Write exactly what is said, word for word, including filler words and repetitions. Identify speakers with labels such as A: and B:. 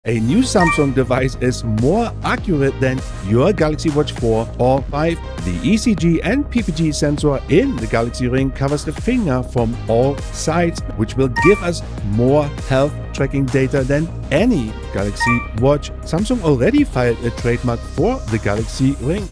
A: A new Samsung device is more accurate than your Galaxy Watch four or five. The E C G and P P G sensor in the Galaxy Ring covers the finger from all sides, which will give us more health tracking data than any Galaxy Watch. Samsung already filed a trademark for the Galaxy Ring.